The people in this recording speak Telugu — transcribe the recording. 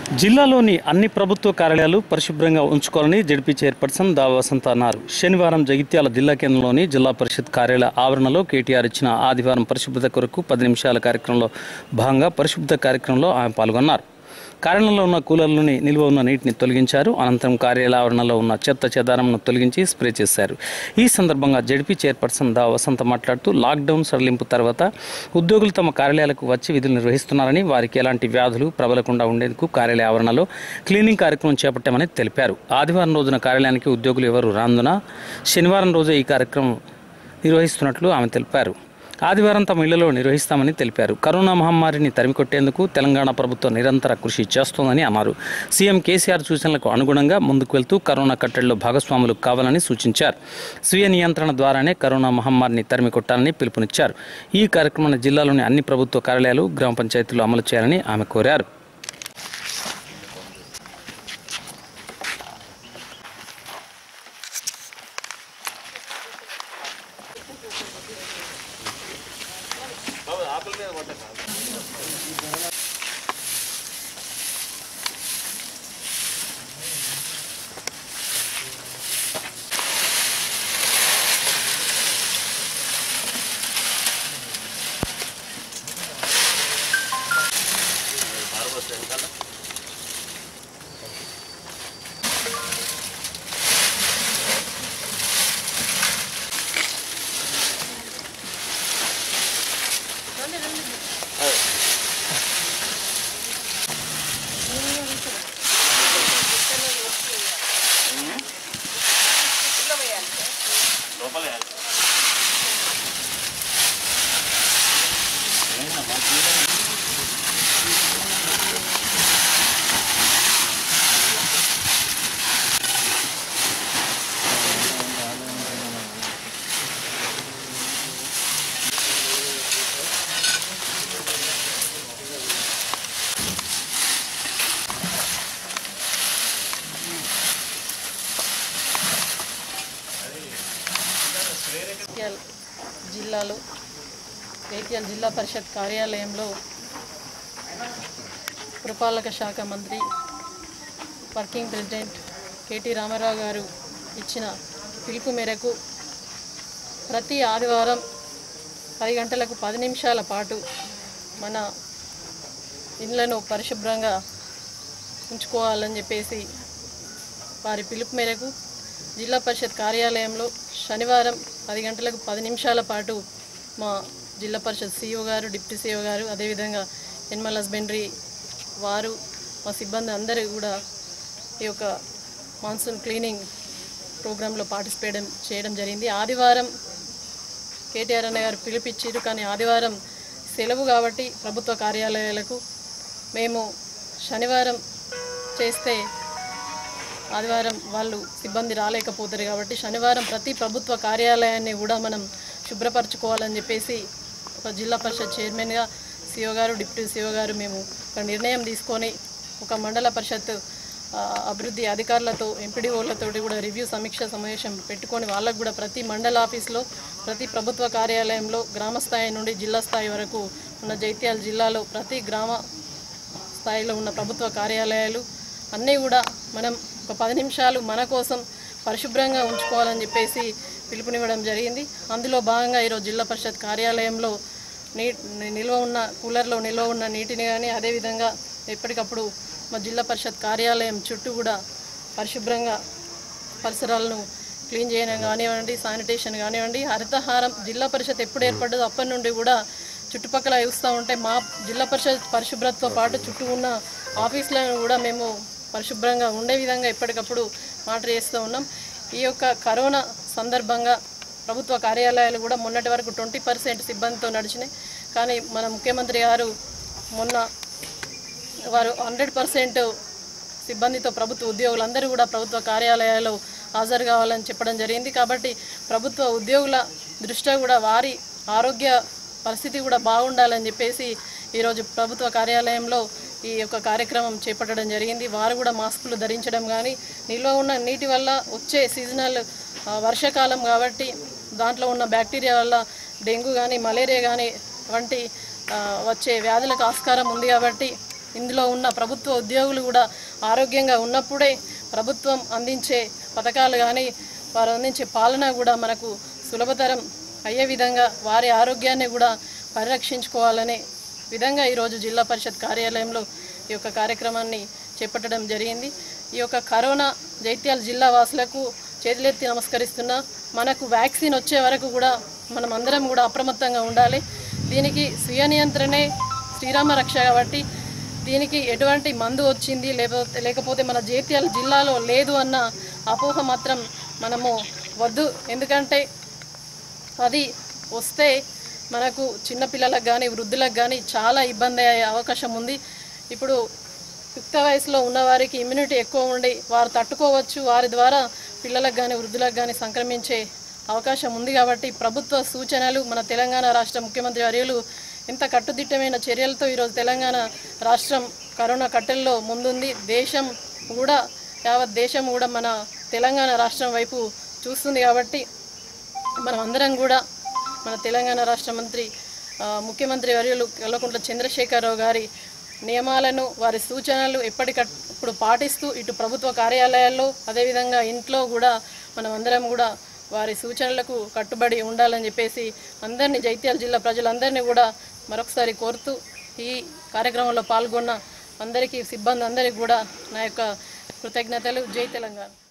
జిల్లాలోని అన్ని ప్రభుత్వ కార్యాలయాలు పరిశుభ్రంగా ఉంచుకోవాలని జెడ్పీ చైర్పర్సన్ దా వసంత అన్నారు. శనివారం జగిత్యాల జిల్లా కేంద్రంలోని జిల్లా పరిషత్ కార్యాలయ ఆవరణలో కేటీఆర్ ఇచ్చిన ఆదివారం పరిశుభ్రత కొరకు 10 నిమిషాల కార్యక్రమంలో భాగంగా పరిశుభ్రత కార్యక్రమంలో ఆమె పాల్గొన్నారు. కార్యాలయంలో ఉన్న కూలర్లని నిల్వ ఉన్న నీటిని తొలగించారు. అనంతరం కార్యాలయ ఆవరణలో ఉన్న చెత్త చెదారంను తొలగించి స్ప్రే చేశారు. ఈ సందర్భంగా జెడ్పీ చైర్పర్సన్ దా వసంత మాట్లాడుతూ లాక్డౌన్ సడలింపు తర్వాత ఉద్యోగులు తమ కార్యాలయాలకు వచ్చి విధులు నిర్వహిస్తున్నారని, వారికి ఎలాంటి వ్యాధులు ప్రబలకుండా ఉండేందుకు కార్యాలయ ఆవరణలో క్లీనింగ్ కార్యక్రమం చేపట్టామని తెలిపారు. ఆదివారం రోజున కార్యాలయానికి ఉద్యోగులు ఎవరు రానందున శనివారం రోజే ఈ కార్యక్రమం నిర్వహిస్తున్నట్లు ఆమె తెలిపారు. ఆదివారం తమ ఇళ్లలో నిర్వహిస్తామని తెలిపారు. కరోనా మహమ్మారిని తరిమికొట్టేందుకు తెలంగాణ ప్రభుత్వం నిరంతర కృషి చేస్తోందని అన్నారు. సీఎం కేసీఆర్ సూచనలకు అనుగుణంగా ముందుకు వెళ్తూ కరోనా కట్టడిలో భాగస్వాములు కావాలని సూచించారు. స్వీయ నియంత్రణ ద్వారానే కరోనా మహమ్మారిని తరిమికొట్టాలని పిలుపునిచ్చారు. ఈ కార్యక్రమాన్ని జిల్లాలోని అన్ని ప్రభుత్వ కార్యాలయాలు, గ్రామ పంచాయతీలు అమలు చేయాలని ఆమె కోరారు. జిల్లాలో కేటీఆర్ జిల్లా పరిషత్ కార్యాలయంలో పురపాలక శాఖ మంత్రి వర్కింగ్ ప్రెసిడెంట్ కేటీ రామారావు గారు ఇచ్చిన పిలుపు మేరకు ప్రతి ఆదివారం 10 గంటలకు 10 నిమిషాల పాటు మన ఇళ్లను పరిశుభ్రంగా ఉంచుకోవాలని చెప్పేసి వారి పిలుపు మేరకు జిల్లా పరిషత్ కార్యాలయంలో శనివారం 10 గంటలకు 10 నిమిషాల పాటు మా జిల్లా పరిషత్ సీఈఓ గారు, డిప్యూటీ సీఈఓ గారు, అదేవిధంగా ఎనిమల్ హస్బెండరీ వారు, మా సిబ్బంది అందరూ కూడా ఈ యొక్క మాన్సూన్ క్లీనింగ్ ప్రోగ్రాంలో పార్టిసిపేట్ చేయడం జరిగింది. ఆదివారం కేటీఆర్ అన్న గారు పిలిపించారు, కానీ ఆదివారం సెలవు కాబట్టి ప్రభుత్వ కార్యాలయాలకు మేము శనివారం చేస్తే ఆదివారం వాళ్ళు సిబ్బంది రాలేకపోతారు కాబట్టి శనివారం ప్రతి ప్రభుత్వ కార్యాలయాన్ని కూడా మనం శుభ్రపరచుకోవాలని చెప్పేసి ఒక జిల్లా పరిషత్ చైర్మన్గా సీఓ గారు, డిప్యూటీ సీఓ గారు మేము ఒక నిర్ణయం తీసుకొని ఒక మండల పరిషత్ అభివృద్ధి అధికారులతో, ఎంపీడీఓలతో కూడా రివ్యూ సమీక్ష సమావేశం పెట్టుకొని వాళ్ళకు కూడా ప్రతి మండల ఆఫీస్లో, ప్రతి ప్రభుత్వ కార్యాలయంలో గ్రామ స్థాయి నుండి జిల్లా స్థాయి వరకు ఉన్న జగిత్యాల జిల్లాలో ప్రతి గ్రామ స్థాయిలో ఉన్న ప్రభుత్వ కార్యాలయాలు అన్నీ కూడా మనం ఒక 10 నిమిషాలు మన కోసం పరిశుభ్రంగా ఉంచుకోవాలని చెప్పేసి పిలుపునివ్వడం జరిగింది. అందులో భాగంగా ఈరోజు జిల్లా పరిషత్ కార్యాలయంలో నిల్వ ఉన్న కూలర్లో నిల్వ ఉన్న నీటిని కానీ, అదేవిధంగా ఎప్పటికప్పుడు మా జిల్లా పరిషత్ కార్యాలయం చుట్టూ కూడా పరిశుభ్రంగా పరిసరాలను క్లీన్ చేయడం కానివ్వండి, శానిటేషన్ కానివ్వండి, హరితహారం జిల్లా పరిషత్ ఎప్పుడు ఏర్పడ్డదో అప్పటి నుండి కూడా చుట్టుపక్కల చూస్తూ ఉంటే మా జిల్లా పరిషత్ పరిశుభ్రతతో పాటు చుట్టూ ఉన్న ఆఫీసులను కూడా మేము పరిశుభ్రంగా ఉండే విధంగా ఎప్పటికప్పుడు మాటర్ చేస్తూ ఉన్నాం. ఈ యొక్క కరోనా సందర్భంగా ప్రభుత్వ కార్యాలయాలు కూడా మొన్నటి వరకు 20% సిబ్బందితో నడిచినాయి. కానీ మన ముఖ్యమంత్రి గారు మొన్న వారు 100% సిబ్బందితో ప్రభుత్వ ఉద్యోగులందరూ కూడా ప్రభుత్వ కార్యాలయాల్లో హాజరు కావాలని చెప్పడం జరిగింది. కాబట్టి ప్రభుత్వ ఉద్యోగుల దృష్ట్యా కూడా వారి ఆరోగ్య పరిస్థితి కూడా బాగుండాలని చెప్పేసి ఈరోజు ప్రభుత్వ కార్యాలయంలో ఈ యొక్క కార్యక్రమం చేపట్టడం జరిగింది. వారు కూడా మాస్కులు ధరించడం కానీ, నిల్వ ఉన్న నీటి వల్ల వచ్చే సీజనల్ వర్షాకాలం కాబట్టి దాంట్లో ఉన్న బ్యాక్టీరియా వల్ల డెంగ్యూ కానీ, మలేరియా కానీ వంటి వచ్చే వ్యాధులకు ఆస్కారం ఉంది కాబట్టి ఇందులో ఉన్న ప్రభుత్వ ఉద్యోగులు కూడా ఆరోగ్యంగా ఉన్నప్పుడే ప్రభుత్వం అందించే పథకాలు కానీ వారు అందించే పాలన కూడా మనకు సులభతరం అయ్యే విధంగా వారి ఆరోగ్యాన్ని కూడా పరిరక్షించుకోవాలనే విధంగా ఈరోజు జిల్లా పరిషత్ కార్యాలయంలో ఈ యొక్క కార్యక్రమాన్ని చేపట్టడం జరిగింది. ఈ యొక్క కరోనా జైత్యాల జిల్లా వాసులకు చేతులెత్తి నమస్కరిస్తున్నా. మనకు వ్యాక్సిన్ వచ్చే వరకు కూడా మనం అందరం కూడా అప్రమత్తంగా ఉండాలి. దీనికి స్వీయ నియంత్రణే శ్రీరామ రక్ష కాబట్టి దీనికి ఎటువంటి మందు వచ్చింది లేకపోతే మన జైత్యాల జిల్లాలో లేదు అన్న అపోహ మాత్రం మనము వద్దు. ఎందుకంటే అది వస్తే మనకు చిన్నపిల్లలకు కానీ వృద్ధులకు కానీ చాలా ఇబ్బంది అయ్యే అవకాశం ఉంది. ఇప్పుడు యుక్త వయసులో ఉన్నవారికి ఇమ్యూనిటీ ఎక్కువ ఉండి వారు తట్టుకోవచ్చు. వారి ద్వారా పిల్లలకు కానీ వృద్ధులకు కానీ సంక్రమించే అవకాశం ఉంది. కాబట్టి ప్రభుత్వ సూచనలు మన తెలంగాణ రాష్ట్ర ముఖ్యమంత్రి వర్యులు ఎంత కట్టుదిట్టమైన చర్యలతో ఈరోజు తెలంగాణ రాష్ట్రం కరోనా కట్టెల్లో ముందుంది. దేశం కూడా యావత్ దేశం కూడా మన తెలంగాణ రాష్ట్రం వైపు చూస్తుంది. కాబట్టి మనం అందరం కూడా మన తెలంగాణ రాష్ట్ర ముఖ్యమంత్రి వర్యులు కల్వకుంట్ల చంద్రశేఖరరావు గారి నియమాలను వారి సూచనలు ఎప్పటికప్పుడు పాటిస్తూ ఇటు ప్రభుత్వ కార్యాలయాల్లో అదేవిధంగా ఇంట్లో కూడా మనం అందరం కూడా వారి సూచనలకు కట్టుబడి ఉండాలని చెప్పేసి అందరినీ జైత్యాల జిల్లా ప్రజలందరినీ కూడా మరొకసారి కోరుతూ ఈ కార్యక్రమంలో పాల్గొన్న అందరికీ సిబ్బంది అందరికీ కూడా నా యొక్క కృతజ్ఞతలు. జై తెలంగాణ.